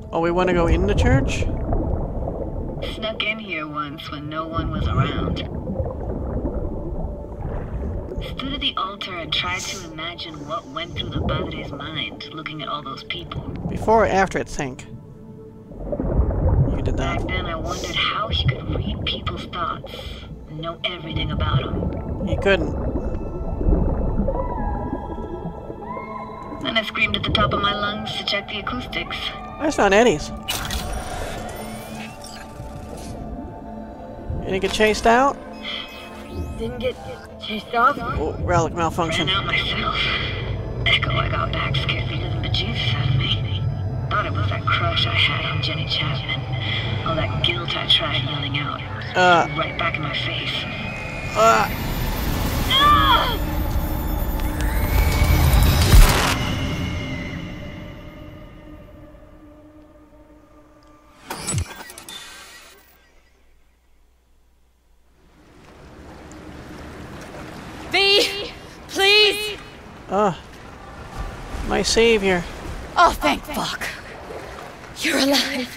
Oh, we want to go in the church? Snuck in here once when no one was around. Stood at the altar and tried to imagine what went through the padre's mind, looking at all those people. Before or after it sank? You did that. Back then I wondered how he could read people's thoughts and know everything about them. He couldn't. Then I screamed at the top of my lungs to check the acoustics. That's not Eddie's. You didn't get chased out? Didn't get chased off? Oh, relic malfunction. Ran out myself. Echo I got back scared the living bejesus out of me. Thought it was that crush I had on Jenny Chapman. All that guilt I tried yelling out. Right back in my face. No! V! Please! My savior. Oh, thank fuck. You're alive.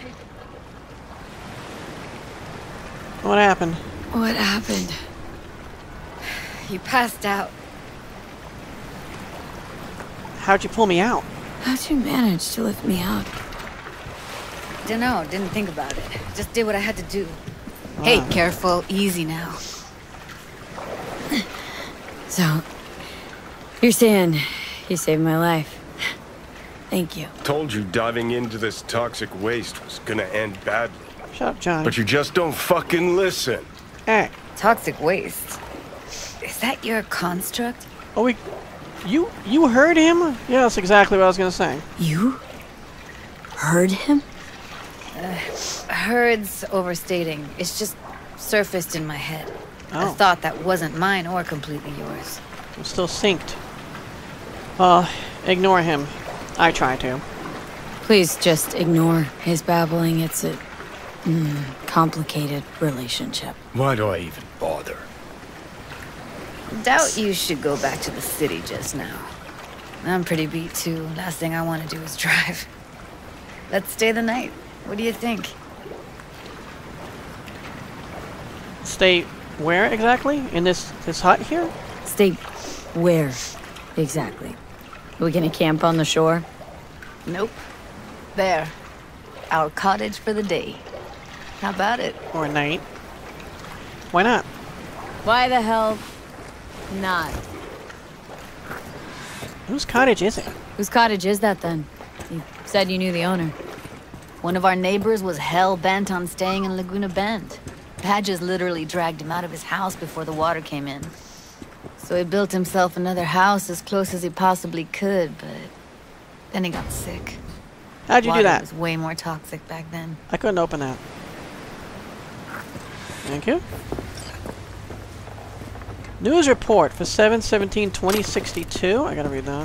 What happened? What happened? You passed out. How'd you pull me out? How'd you manage to lift me up? Dunno, didn't think about it. Just did what I had to do. Hey, careful, easy now. So, you're saying you saved my life. Thank you. Told you diving into this toxic waste was gonna end badly. Shut up, Johnny. But you just don't fucking listen. Hey. Toxic waste. Is that your construct? Oh, you heard him? Yeah, that's exactly what I was gonna say. You heard him? Heard's overstating. It's just surfaced in my head. A Oh. thought that wasn't mine or completely yours. I'm still synced. Ignore him. I try to. Please just ignore his babbling. It's a complicated relationship. Why do I even bother? Doubt you should go back to the city just now. I'm pretty beat too. Last thing I want to do is drive. Let's stay the night. What do you think? Stay where exactly? In this hut here? Stay where exactly? Are we gonna camp on the shore? Nope. There. Our cottage for the day. How about it? Or night? Why not? Why the hell not? Whose cottage is it? Whose cottage is that then? You said you knew the owner. One of our neighbors was hell-bent on staying in Laguna Bend. Badges literally dragged him out of his house before the water came in. So he built himself another house as close as he possibly could, but then he got sick. How'd you do that? Water was way more toxic back then. I couldn't open that. Thank you. News report for 7/17/2062. I gotta read that.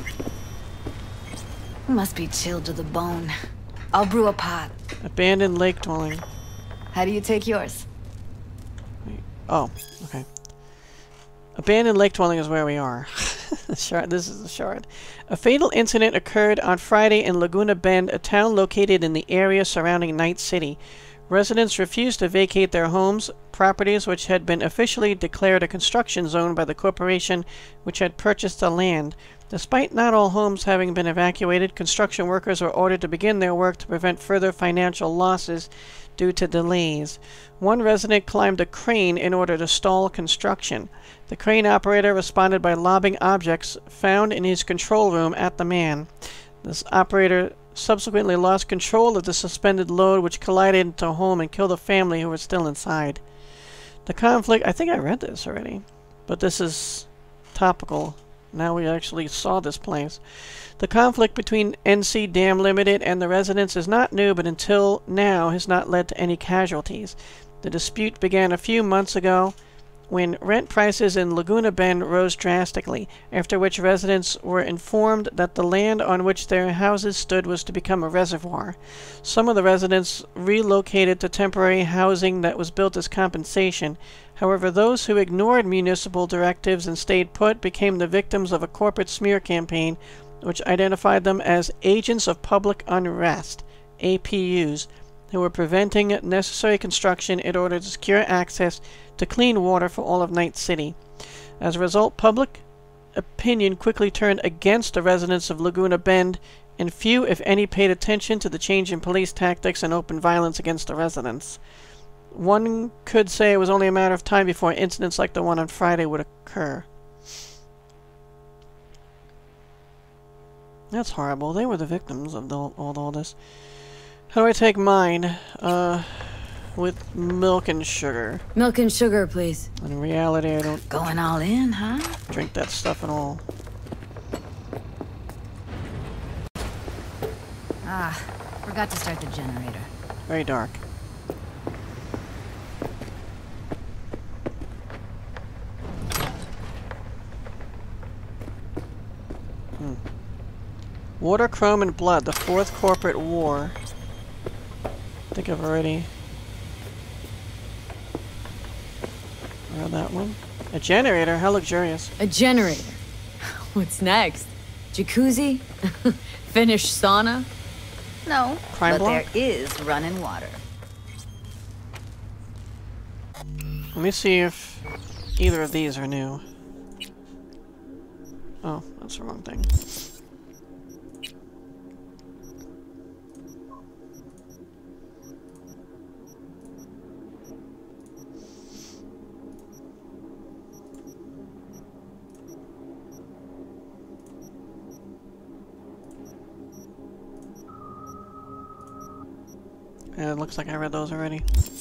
Must be chilled to the bone. I'll brew a pot. Abandoned lake dwelling. How do you take yours? Oh, okay. Abandoned lake dwelling is where we are. This is the shard. A fatal incident occurred on Friday in Laguna Bend, a town located in the area surrounding Night City. Residents refused to vacate their homes, properties which had been officially declared a construction zone by the corporation which had purchased the land. Despite not all homes having been evacuated, construction workers were ordered to begin their work to prevent further financial losses due to delays. One resident climbed a crane in order to stall construction. The crane operator responded by lobbing objects found in his control room at the man. This operator subsequently lost control of the suspended load, which collided into a home and killed a family who was still inside. The conflict, I think I read this already, but this is topical. Now we actually saw this place. The conflict between NC Dam Limited and the residents is not new, but until now has not led to any casualties. The dispute began a few months ago when rent prices in Laguna Bend rose drastically, after which residents were informed that the land on which their houses stood was to become a reservoir. Some of the residents relocated to temporary housing that was built as compensation. However, those who ignored municipal directives and stayed put became the victims of a corporate smear campaign which identified them as agents of public unrest. APUs who were preventing necessary construction in order to secure access to clean water for all of Night City. As a result, public opinion quickly turned against the residents of Laguna Bend, and few, if any, paid attention to the change in police tactics and open violence against the residents. One could say it was only a matter of time before incidents like the one on Friday would occur. That's horrible. They were the victims of all this. How do I take mine? With milk and sugar. Milk and sugar, please. In reality, I don't Going all in, huh? drink that stuff at all. Ah, forgot to start the generator. Very dark. Water, Chrome, and Blood, the Fourth Corporate War. I think I've already read that one. A generator? How luxurious. A generator. What's next? Jacuzzi? Finnish sauna? No, Crime but block? there is running water. Let me see if either of these are new. Oh, that's the wrong thing. Yeah, it looks like I read those already.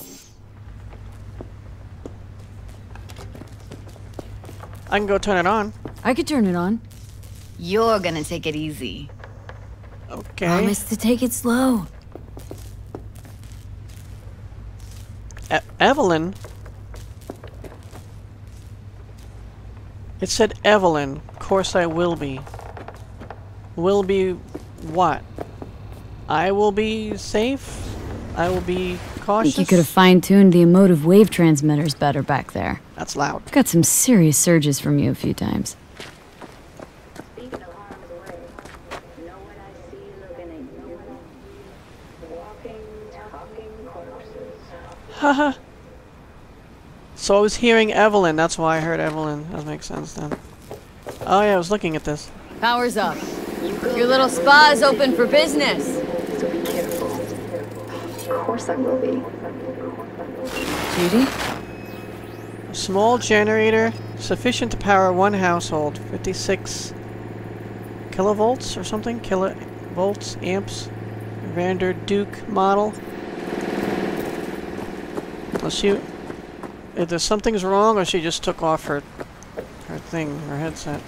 I can go turn it on. I could turn it on. You're gonna take it easy. Okay. Promise to take it slow. Evelyn? It said Evelyn. Of course I will be. Will be what? I will be safe? I will be cautious? Think you could have fine-tuned the emotive wave transmitters better back there. That's loud. Got some serious surges from you a few times. Speak no harm's way. Know what I see looking at you? Walking, talking corpses. Haha. So I was hearing Evelyn. That's why I heard Evelyn. That makes sense then. Oh yeah, I was looking at this. Power's up. Your little spa's open for business. So be careful. Of course I will be. Judy? A small generator sufficient to power one household. 56 kilovolts or something? Kilovolts, amps. Vander Duke model. Let's shoot. Either something's wrong or she just took off her thing, her headset.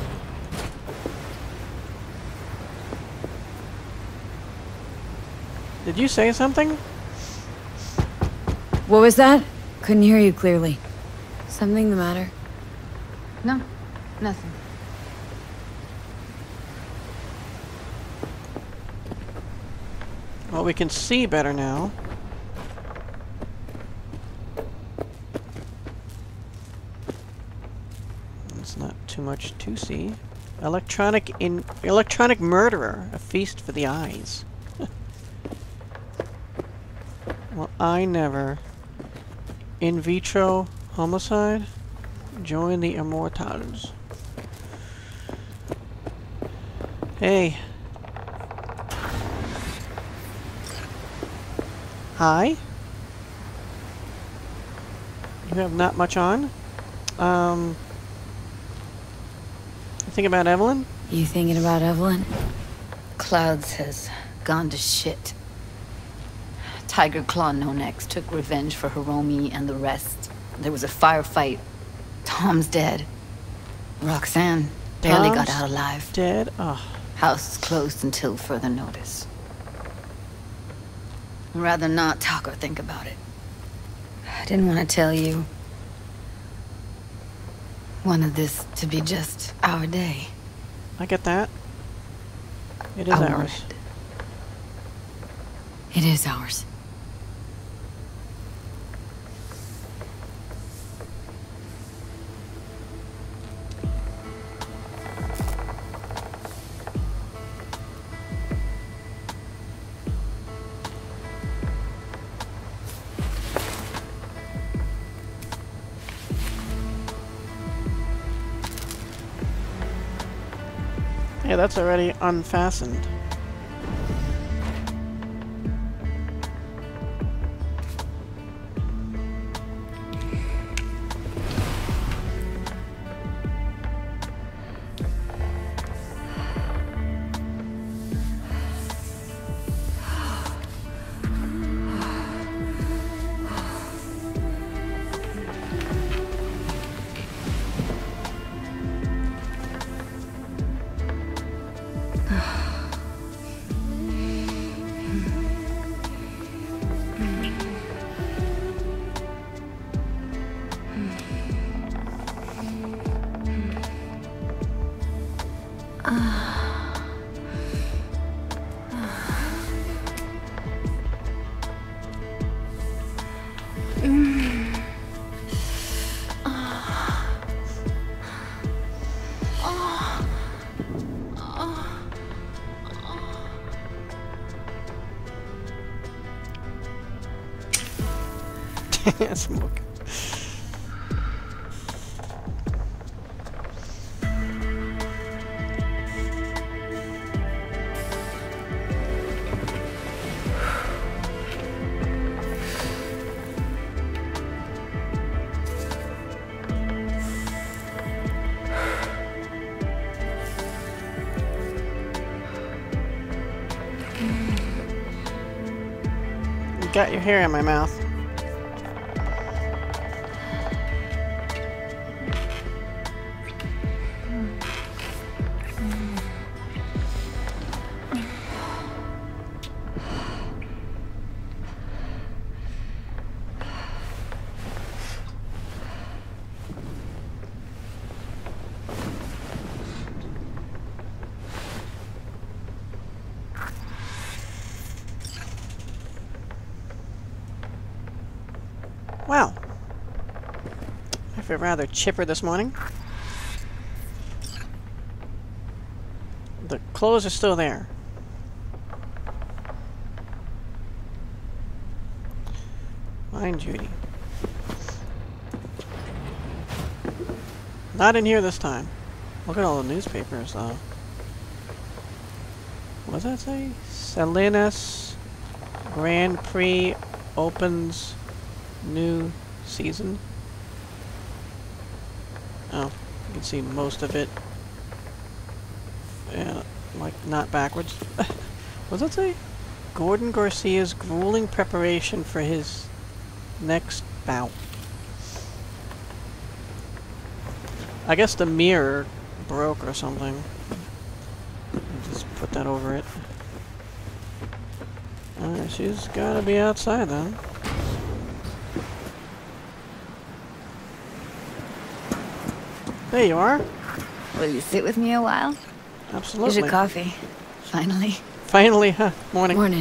Did you say something? What was that? Couldn't hear you clearly. Something the matter? No, nothing. Well, we can see better now. It's not too much to see. Electronic murderer, a feast for the eyes. Well, I never. In vitro homicide? Join the Immortals. Hey. Hi? You have not much on? You think about Evelyn? You thinking about Evelyn? Clouds has gone to shit. Tiger Claw No Next took revenge for Hiromi and the rest. There was a firefight. Tom's dead. Roxanne barely got out alive. Dead? Oh. House is closed until further notice. I'd rather not talk or think about it. I didn't want to tell you. Wanted this to be just our day. I get that. It is I ours. wanted. It is ours. Hey, that's already unfastened. Smoke. You got your hair in my mouth. Wow. I feel rather chipper this morning. The clothes are still there. Fine, Judy. Not in here this time. Look at all the newspapers, though. What does that say? Salinas Grand Prix opens new season. Oh, you can see most of it. Yeah, like not backwards. What does that say? Gordon Garcia's grueling preparation for his next bout. I guess the mirror broke or something. Just put that over it. She's gotta be outside then. There you are. Will you sit with me a while? Absolutely. Here's your coffee. Finally. Finally, huh? Morning. Morning.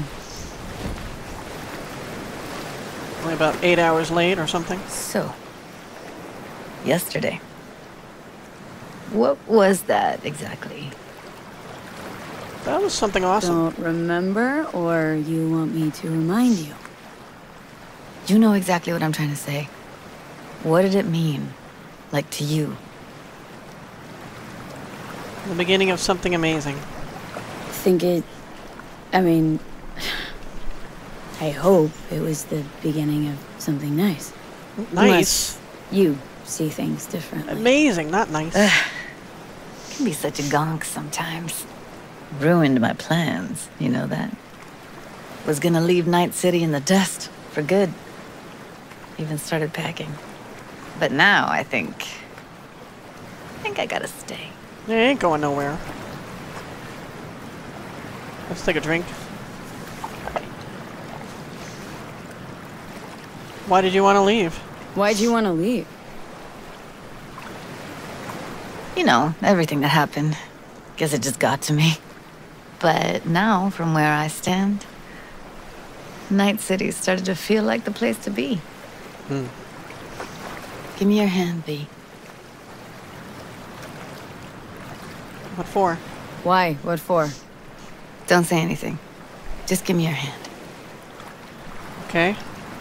Only about 8 hours late or something. So, yesterday. What was that exactly? That was something awesome. Don't remember, or you want me to remind you? You know exactly what I'm trying to say. What did it mean? Like to you? The beginning of something amazing. I mean, I hope it was the beginning of something nice. Nice. Unless you see things differently. Amazing, not nice. Can be such a gonk sometimes. Ruined my plans, you know that? Was gonna leave Night City in the dust for good. Even started packing. But now I think I gotta stay. You ain't going nowhere. Let's take a drink. Why did you want to leave? Why'd you want to leave? You know, everything that happened. Guess it just got to me. But now, from where I stand, Night City started to feel like the place to be. Give me your hand, V. What for? Why? What for? Don't say anything. Just give me your hand. Okay.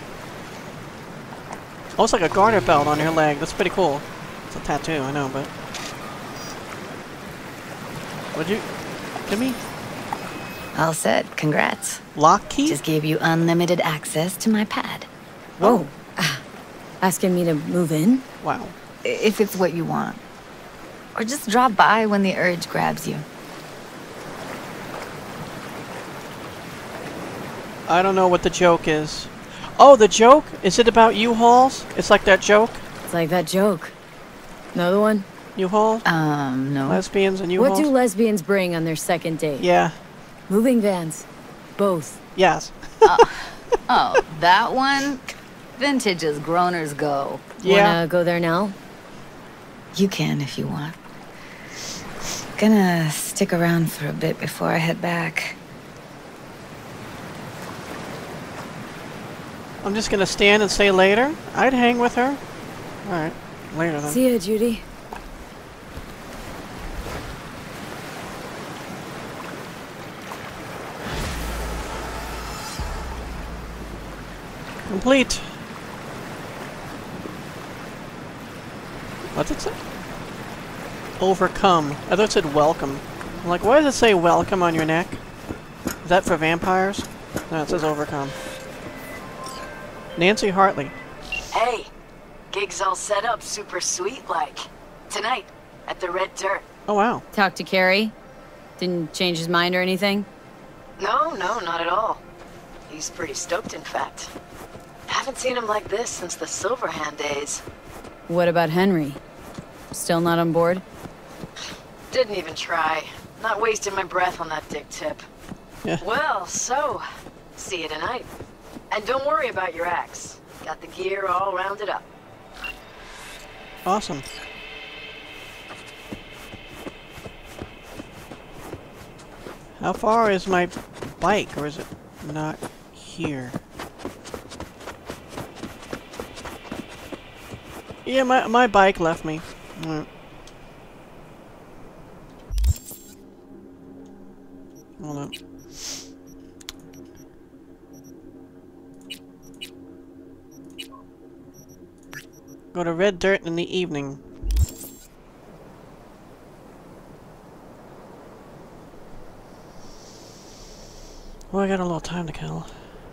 Looks like a garter belt on your leg. That's pretty cool. It's a tattoo, I know, but... What'd you give me? All set. Congrats. Lock key? Just gave you unlimited access to my pad. Whoa. Asking me to move in? Wow. If it's what you want. Or just drop by when the urge grabs you. I don't know what the joke is. Oh, the joke? Is it about U-Hauls? It's like that joke? It's like that joke. Another one? U-Haul? No. Lesbians and U-Hauls? What do lesbians bring on their second date? Yeah. Moving vans. Both. Yes. Oh, that one? Vintage as growners go. Yeah. Wanna go there now? You can if you want. Gonna stick around for a bit before I head back. I'm just gonna stand and say later. I'd hang with her. Alright. Later then. See ya, Judy. Complete. What's it say? Overcome. I thought it said welcome. I'm like, why does it say welcome on your neck? Is that for vampires? No, it says overcome. Nancy Hartley. Hey, gig's all set up super sweet like. Tonight, at the Red Dirt. Oh, wow. Talk to Carrie? Didn't change his mind or anything? No, not at all. He's pretty stoked, in fact. Haven't seen him like this since the Silverhand days. What about Henry? Still not on board? Didn't even try. Not wasting my breath on that dick tip. Yeah. Well, so, see you tonight. And don't worry about your axe. Got the gear all rounded up. Awesome. How far is my bike, or is it not here? Yeah, my bike left me. Hold on. Go to Red Dirt in the evening. Well, I got a little time to kill.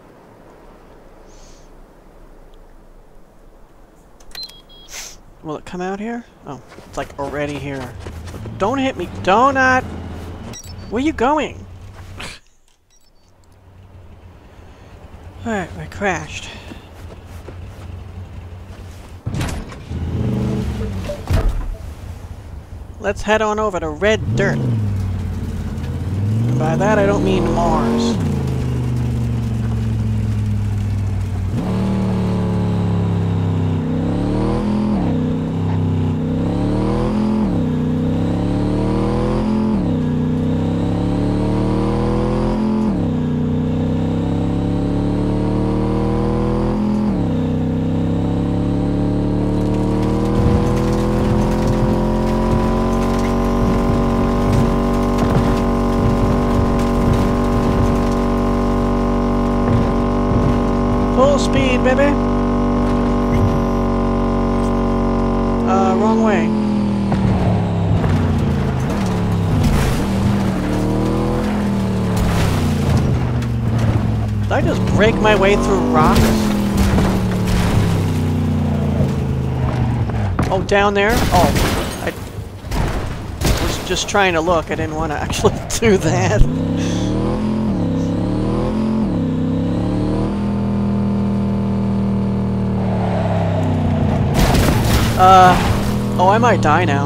Will it come out here? Oh, it's like already here. Don't hit me, donut! Where you going? Alright, I crashed. Let's head on over to Red Dirt. And by that I don't mean Mars. Full speed, baby! Wrong way. Did I just break my way through rocks? Oh, down there? Oh, I was just trying to look. I didn't want to actually do that. Oh, I might die now.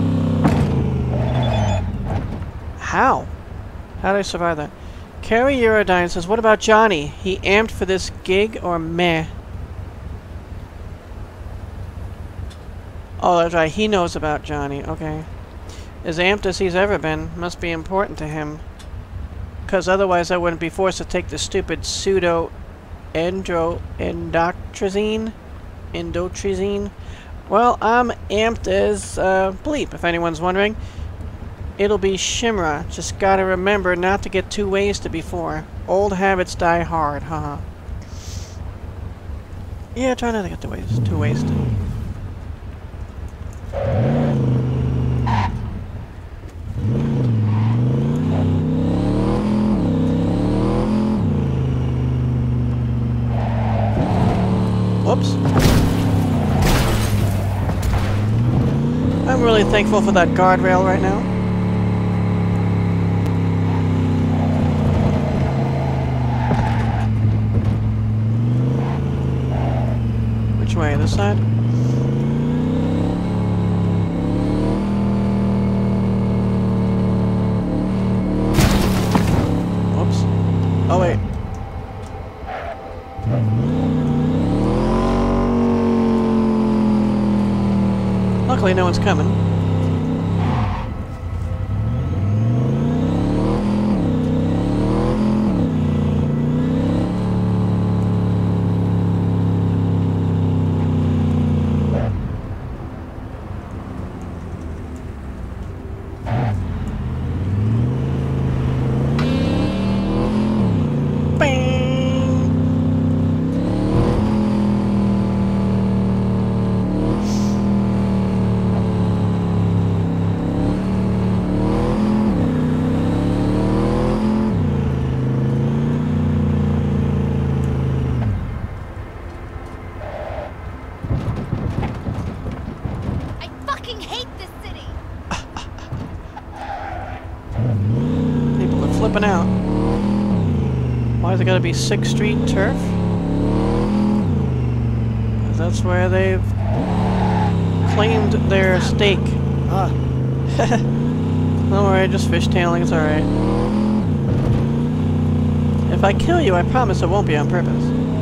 How? How did I survive that? Carrie Eurodyne says, what about Johnny? He amped for this gig or meh? Oh, that's right. He knows about Johnny. Okay. As amped as he's ever been. Must be important to him. Because otherwise I wouldn't be forced to take the stupid endotrizine. Well, I'm amped as bleep, if anyone's wondering. It'll be Shimra. Just gotta remember not to get too wasted before. Old habits die hard, haha. Yeah, try not to get too wasted. thankful for that guardrail right now. Which way? This side? Whoops. Oh, wait. Luckily, no one's coming. Flipping out. Why is it gotta be 6th Street turf? 'Cause that's where they've claimed their stake. Don't worry, just fishtailing, it's alright. If I kill you, I promise it won't be on purpose.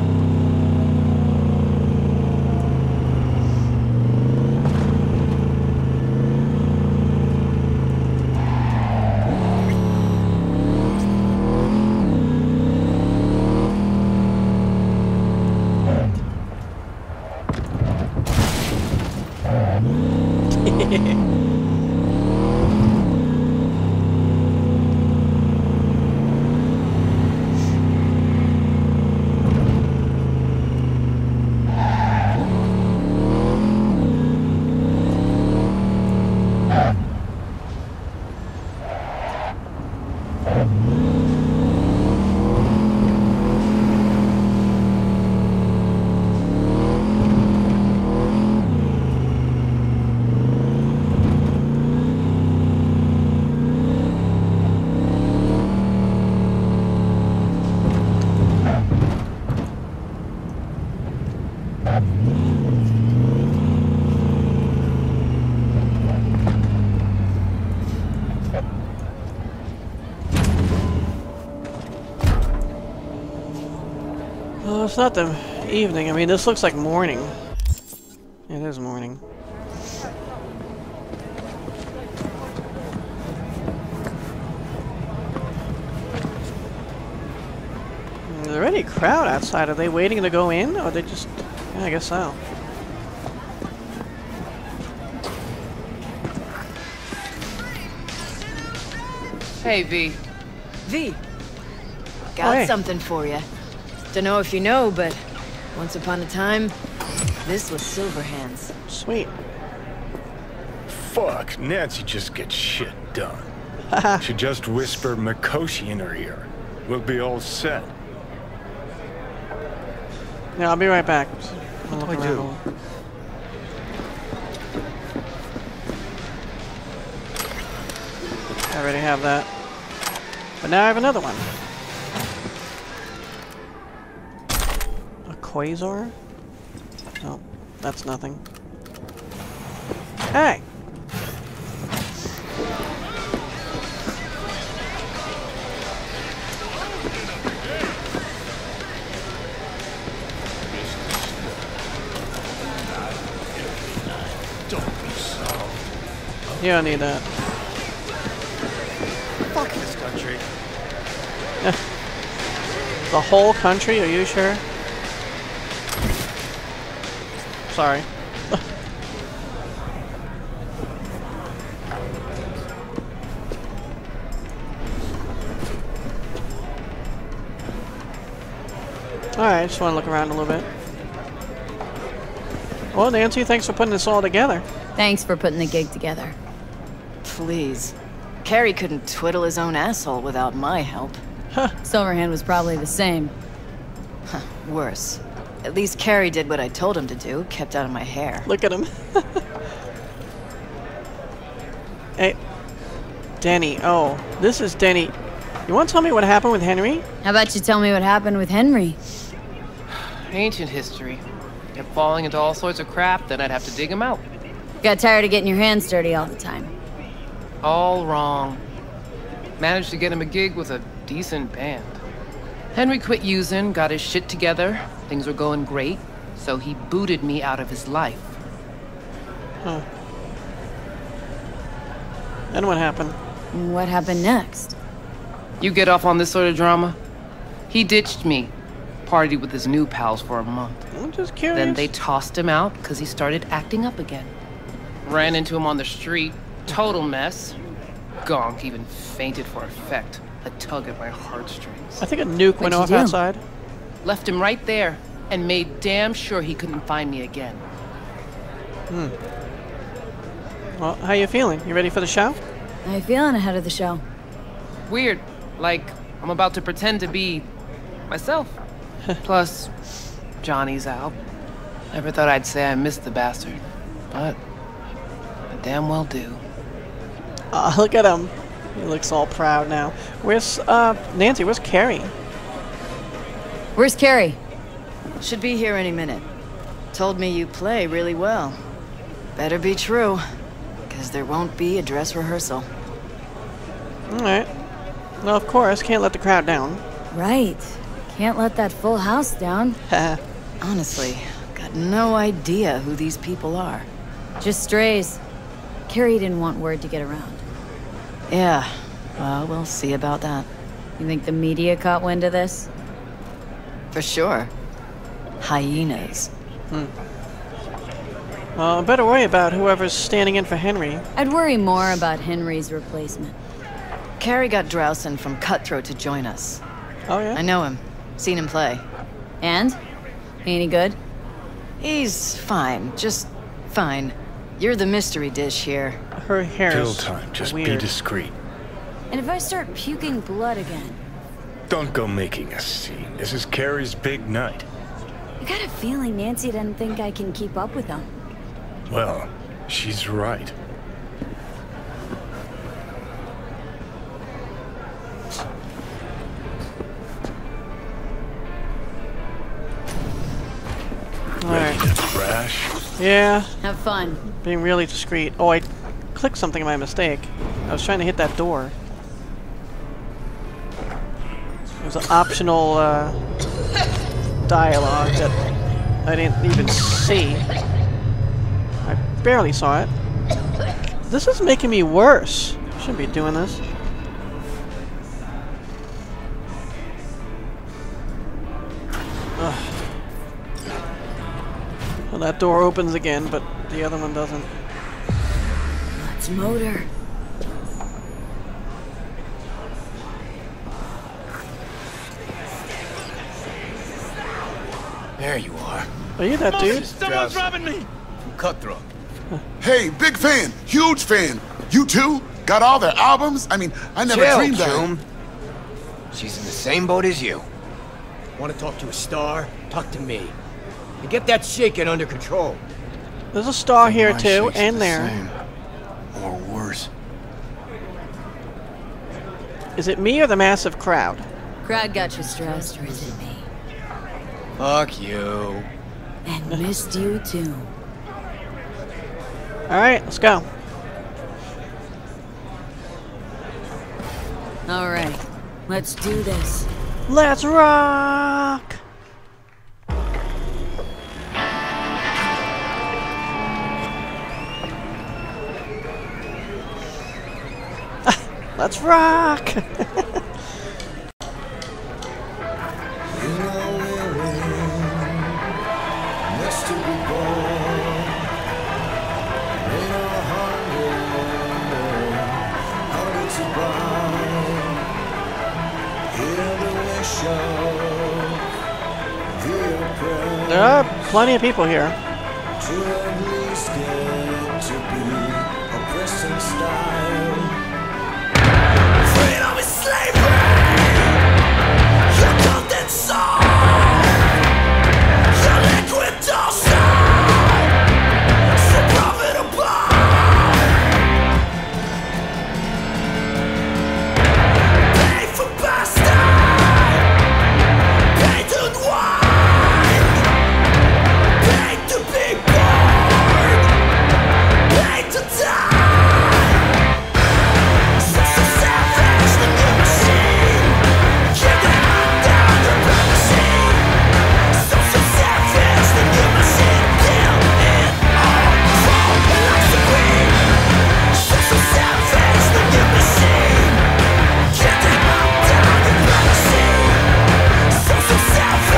Well, it's not the evening. I mean, this looks like morning. It is morning. Is there any crowd outside? Are they waiting to go in? Or they just... Yeah, I guess so. Hey, V. V. Got hey. something for you. Dunno if you know, but once upon a time, this was Silverhand's. Sweet. Fuck, Nancy just gets shit done. She just whispered Mikoshi in her ear. We'll be all set. Yeah, I'll be right back. I'll look I around do. a little. I already have that. But now I have another one. A quasar? Oh, that's nothing. Hey! You don't need that. Fuck this country. The whole country? Are you sure? Sorry. Alright, just want to look around a little bit. Well, Nancy, thanks for putting this all together. Thanks for putting the gig together. Please. Carrie couldn't twiddle his own asshole without my help. Silverhand was probably the same. Worse. At least Carrie did what I told him to do, kept out of my hair. Look at him. Hey, Denny. Oh, this is Denny. You want to tell me what happened with Henry? How about you tell me what happened with Henry? Ancient history. Kept falling into all sorts of crap, then I'd have to dig him out. Got tired of getting your hands dirty all the time. All wrong. Managed to get him a gig with a decent band. Henry quit using, got his shit together. Things were going great, so he booted me out of his life. Huh. Then what happened? What happened next? You get off on this sort of drama? He ditched me. Partied with his new pals for a month. I'm just curious. Then they tossed him out because he started acting up again. Ran into him on the street. Total mess. Gonk even fainted for effect. A tug at my heartstrings. I think a nuke went off outside. Left him right there and made damn sure he couldn't find me again. Well, how you feeling? You ready for the show? How you feeling ahead of the show? Weird. Like, I'm about to pretend to be myself. Plus, Johnny's out. Never thought I'd say I missed the bastard. But I damn well do. Look at him. He looks all proud now. Where's, Nancy, where's Carrie? Where's Carrie? Should be here any minute. Told me you play really well. Better be true, because there won't be a dress rehearsal. Alright. Well, of course, can't let the crowd down. Right. Can't let that full house down. Honestly, got no idea who these people are. Just strays. Carrie didn't want word to get around. Yeah, well, we'll see about that. You think the media caught wind of this? For sure. Hyenas. Well, I better worry about whoever's standing in for Henry. I'd worry more about Henry's replacement. Carrie got Drowson from Cutthroat to join us. Oh, yeah? I know him. Seen him play. And? Any good? He's fine. Just fine. You're the mystery dish here. Her hair Kill is time. Just weird. be discreet. And if I start puking blood again? Don't go making a scene. This is Carrie's big night. I got a feeling Nancy doesn't think I can keep up with him. Well, she's right. Ready to crash? Yeah, Have fun. being really discreet. Oh, I clicked something by mistake. I was trying to hit that door. There's an optional dialogue that I didn't even see. I barely saw it. This is making me worse. I shouldn't be doing this. Ugh. Well, that door opens again, but the other one doesn't. Let's motor. There you are. Are you that dude? Someone's robbing me! From Cutthroat. Hey, big fan, huge fan. You too? Got all their albums? I mean, I never dreamed that. Joom. She's in the same boat as you. Want to talk to a star? Talk to me. And get that shaking under control. There's a star here My too, shake's and the there. same. Or worse. Is it me or the massive crowd? Crowd got you stressed, or is it me? Fuck you. And missed you too. Alright, let's go. Alright, let's do this. Let's rock! Let's rock! There are plenty of people here. Freedom is slavery. Your content soul. Your liquid dosage. So profitable.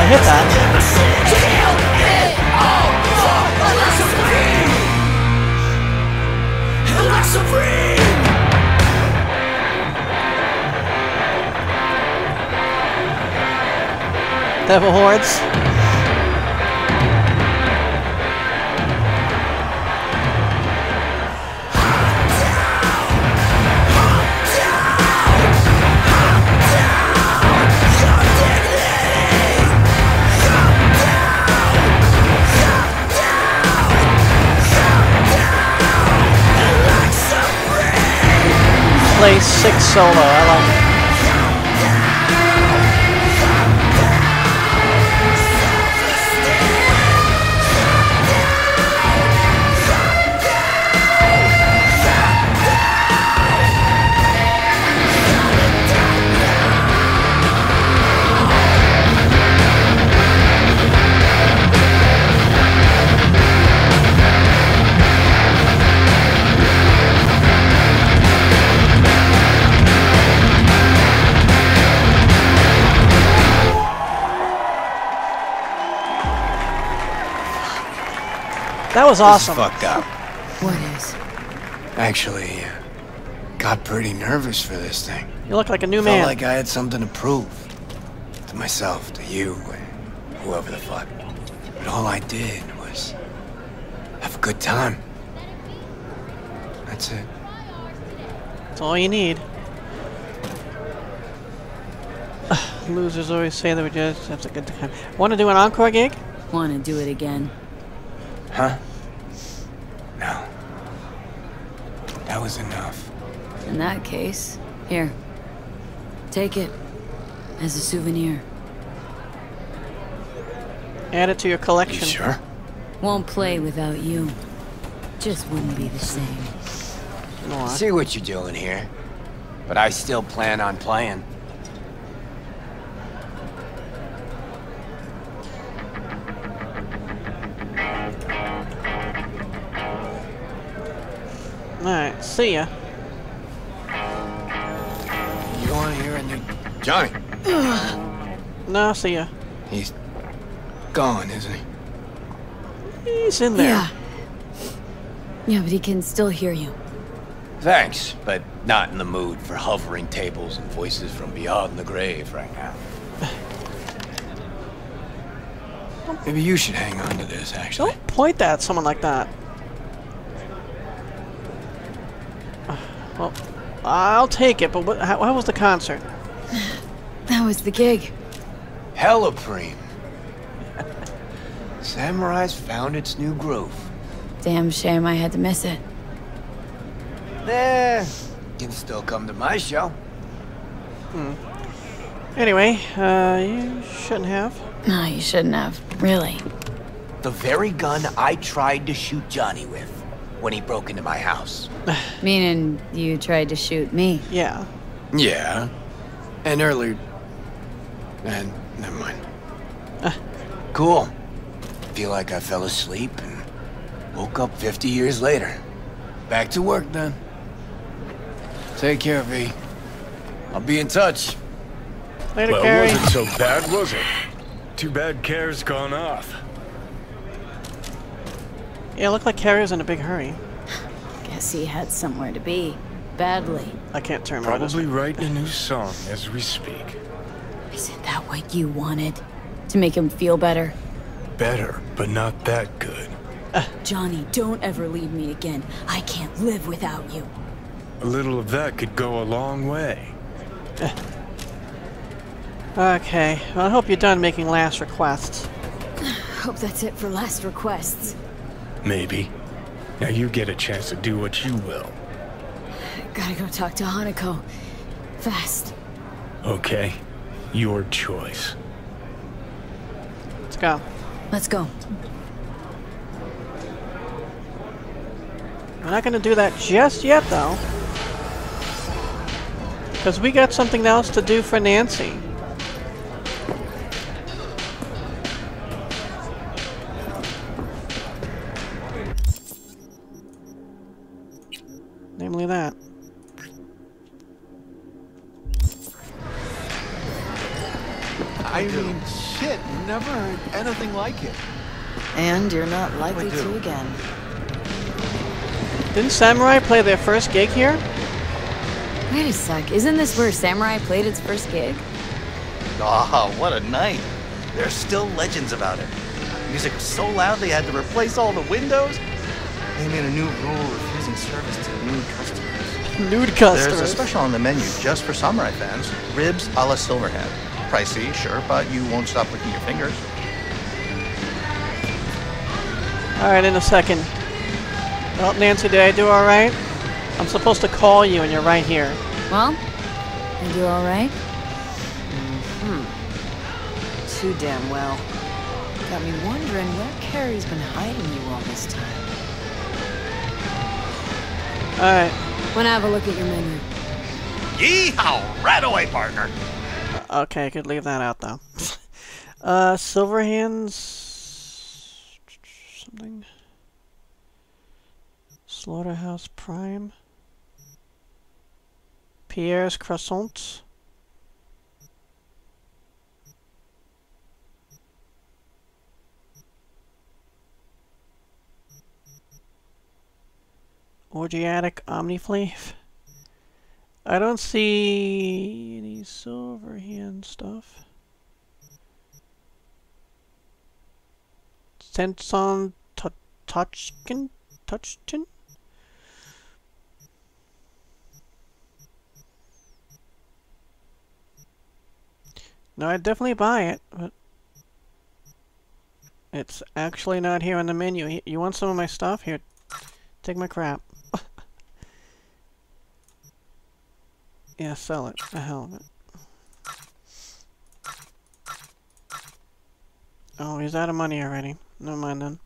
hit that. Devil hordes. Play 6 solo, I like it. That was awesome. This is fucked up. What is? Actually, got pretty nervous for this thing. You look like a new Felt man. like I had something to prove. To myself, to you, whoever the fuck. But all I did was have a good time. That's it. That's all you need. Losers always say they would just have a good time. Want to do an encore gig? Want to do it again? Huh? No. That was enough. In that case, here. Take it. As a souvenir. Add it to your collection. You sure? Won't play without you. Just wouldn't be the same. You know what? See what you're doing here. But I still plan on playing. Alright, see ya. You want to hear a new... Johnny! No, see ya. He's gone, isn't he? He's in there. Yeah. Yeah, but he can still hear you. Thanks, but not in the mood for hovering tables and voices from beyond the grave right now. Maybe you should hang on to this, actually. Don't point that at someone like that. Well, I'll take it, but how was the concert? That was the gig. Helipreme. Samurai's found its new groove. Damn shame I had to miss it. Can still come to my show. Anyway, you shouldn't have. No, you shouldn't have. Really. The very gun I tried to shoot Johnny with when he broke into my house. Meaning you tried to shoot me. Yeah. Yeah. And earlier... And never mind. Cool. Feel like I fell asleep and woke up 50 years later. Back to work then. Take care, V. I'll be in touch. Later, Well, Carrie. wasn't so bad, was it? Too bad Care's gone off. Yeah, it looked like Carrie's in a big hurry. Guess he had somewhere to be. Badly. I can't turn around. Probably writing a new song as we speak. Isn't that what you wanted? To make him feel better? Better, but not that good. Johnny, don't ever leave me again. I can't live without you. A little of that could go a long way. Okay, well, I hope you're done making last requests. Hope that's it for last requests. Maybe. Now you get a chance to do what you will. Gotta go talk to Hanako. Fast. Okay. Your choice. Let's go. Let's go. We're not gonna do that just yet, though. Because we got something else to do for Nancy. Namely that. I mean, shit, never heard anything like it. And you're not likely to again. Didn't Samurai play their first gig here? Wait a sec, isn't this where Samurai played its first gig? Oh, what a night. There's still legends about it. Music was so loud they had to replace all the windows. They made a new rule refusing service to nude customers. Nude customers? There's a special on the menu just for Samurai fans. Ribs a la Silverhand. Pricey, sure, but you won't stop licking your fingers. Alright, in a second. Well, Nancy, did I do alright? I'm supposed to call you and you're right here. Well, you do alright? Too damn well. Got me wondering where Carrie's been hiding you all this time. Alright. Wanna have a look at your menu? Yeehaw! Right away, partner! Okay, I could leave that out, though. Silverhands... something... Slaughterhouse Prime... Pierre's Croissants... Orgiatic Omniflave. I don't see any Silverhand stuff. Senson Touchkin? No, I'd definitely buy it, but it's actually not here on the menu. You want some of my stuff? Here, take my crap. Yeah, sell it. The hell of it. Oh, he's out of money already. Never mind then.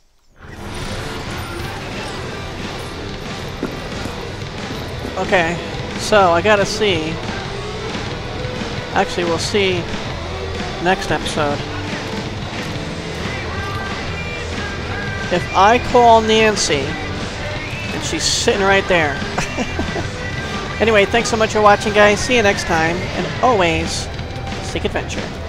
Okay, so I gotta see. Actually, we'll see next episode. If I call Nancy, and she's sitting right there. Anyway, thanks so much for watching, guys. See you next time, and always seek adventure.